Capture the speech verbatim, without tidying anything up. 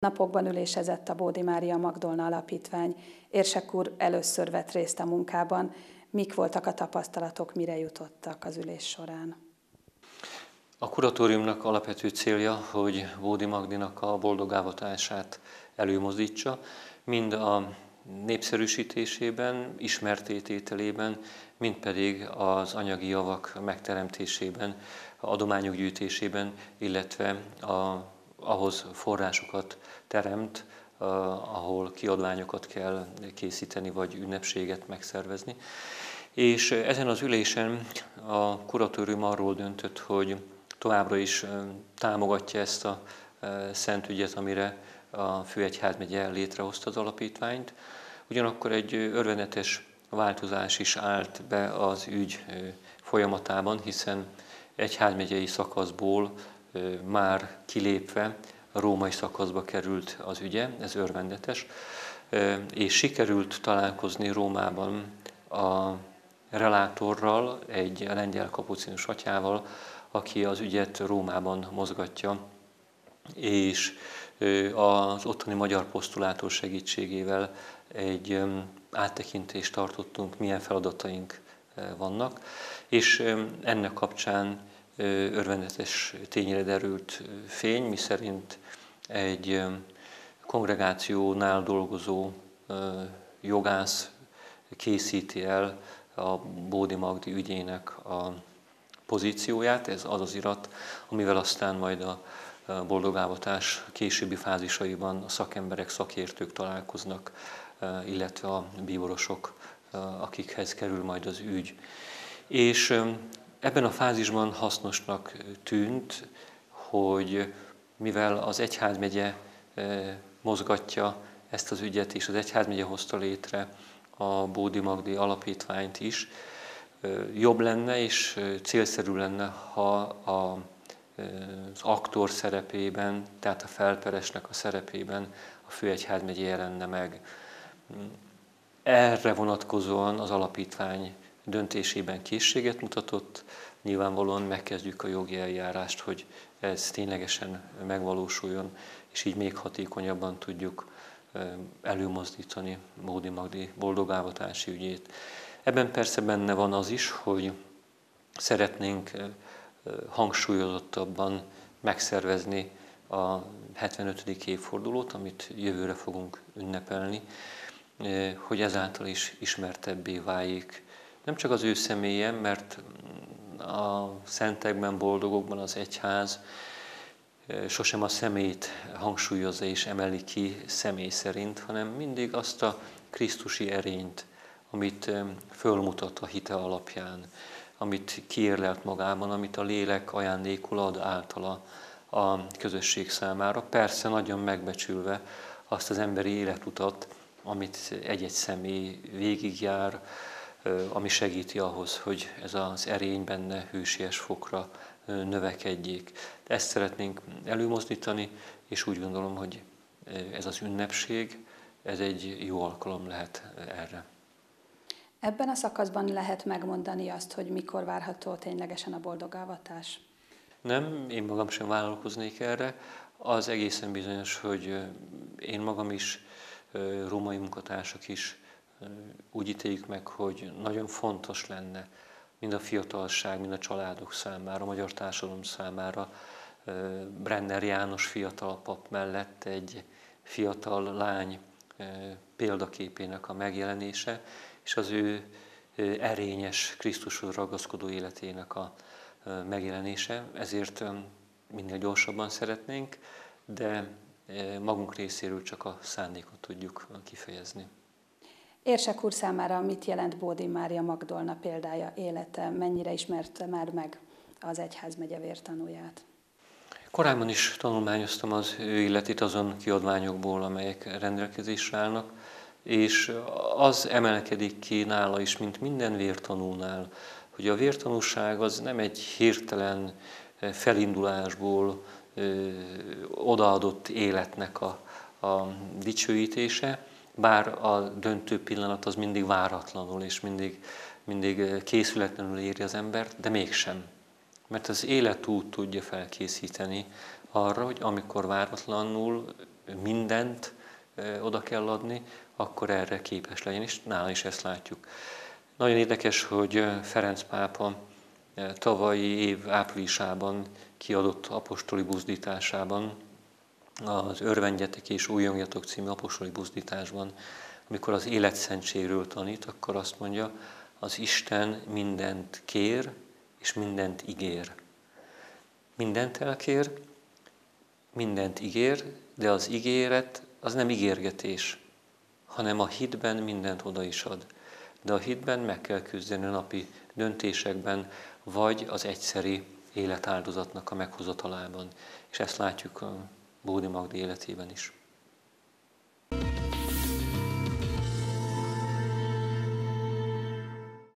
Napokban ülésezett a Bódi Mária Magdolna Alapítvány. Érsek úr először vett részt a munkában. Mik voltak a tapasztalatok, mire jutottak az ülés során? A kuratóriumnak alapvető célja, hogy Bódi Magdinak a boldogávatását előmozdítsa, mind a népszerűsítésében, ismerttétételében, mind pedig az anyagi javak megteremtésében, adományok gyűjtésében, illetve a, ahhoz forrásokat teremt, ahol kiadványokat kell készíteni, vagy ünnepséget megszervezni. És ezen az ülésen a kuratórium arról döntött, hogy továbbra is támogatja ezt a szent ügyet, amire a Főegyházmegye létrehozta az alapítványt. Ugyanakkor egy örvendetes változás is állt be az ügy folyamatában, hiszen egyházmegyei szakaszból már kilépve a római szakaszba került az ügye, ez örvendetes, és sikerült találkozni Rómában a relátorral, egy lengyel kapucinus atyával, aki az ügyet Rómában mozgatja, és az ottani magyar posztulátor segítségével egy áttekintést tartottunk, milyen feladataink vannak, és ennek kapcsán örvendetes tényre derült fény, miszerint egy kongregációnál dolgozó jogász készíti el a Bódi Magdi ügyének a pozícióját, ez az az irat, amivel aztán majd a boldogávatás későbbi fázisaiban a szakemberek, szakértők találkoznak, illetve a bíborosok, akikhez kerül majd az ügy. És ebben a fázisban hasznosnak tűnt, hogy mivel az egyházmegye mozgatja ezt az ügyet, és az egyházmegye hozta létre a Bódi Magdi Alapítványt is, jobb lenne és célszerű lenne, ha a, az aktor szerepében, tehát a felperesnek a szerepében a Főegyházmegye jelenne meg. Erre vonatkozóan az alapítvány döntésében készséget mutatott, nyilvánvalóan megkezdjük a jogi eljárást, hogy ez ténylegesen megvalósuljon, és így még hatékonyabban tudjuk előmozdítani Bódi Magdi boldogávatási ügyét. Ebben persze benne van az is, hogy szeretnénk hangsúlyozottabban megszervezni a hetvenötödik évfordulót, amit jövőre fogunk ünnepelni, hogy ezáltal is ismertebbé váljék. Nem csak az ő személye, mert a szentekben, boldogokban az egyház sosem a személyt hangsúlyozza és emeli ki személy szerint, hanem mindig azt a krisztusi erényt, amit fölmutat a hite alapján, amit kiérlelt magában, amit a lélek ajándékul ad általa a közösség számára. Persze nagyon megbecsülve azt az emberi életutat, amit egy-egy személy végigjár, ami segíti ahhoz, hogy ez az erény benne hősies fokra növekedjék. Ezt szeretnénk előmozdítani, és úgy gondolom, hogy ez az ünnepség, ez egy jó alkalom lehet erre. Ebben a szakaszban lehet megmondani azt, hogy mikor várható ténylegesen a boldogávatás? Nem, én magam sem vállalkoznék erre. Az egészen bizonyos, hogy én magam is, római munkatársak is úgy ítéljük meg, hogy nagyon fontos lenne mind a fiatalság, mind a családok számára, a magyar társadalom számára Brenner János fiatal pap mellett egy fiatal lány példaképének a megjelenése, és az ő erényes, Krisztushoz ragaszkodó életének a megjelenése. Ezért minél gyorsabban szeretnénk, de magunk részéről csak a szándékot tudjuk kifejezni. Érsek úr számára mit jelent Bódi Mária Magdolna példája, élete? Mennyire ismerte már meg az egyházmegye vértanúját? Korábban is tanulmányoztam az ő életét azon kiadványokból, amelyek rendelkezésre állnak, és az emelkedik ki nála is, mint minden vértanúnál, hogy a vértanúság az nem egy hirtelen felindulásból odaadott életnek a, a dicsőítése, bár a döntő pillanat az mindig váratlanul és mindig, mindig készületlenül éri az embert, de mégsem. Mert az életút tudja felkészíteni arra, hogy amikor váratlanul mindent oda kell adni, akkor erre képes legyen, és nála is ezt látjuk. Nagyon érdekes, hogy Ferenc pápa tavalyi év áprilisában kiadott apostoli buzdításában, az Örvendjetek és újongjatok című apostoli buzdításban, amikor az életszentségről tanít, akkor azt mondja, az Isten mindent kér, és mindent ígér. Mindent elkér, mindent ígér, de az ígéret az nem ígérgetés, hanem a hitben mindent oda is ad. De a hitben meg kell küzdeni a napi döntésekben, vagy az egyszeri életáldozatnak a meghozatalában. És ezt látjuk a Bódi Magdi életében is.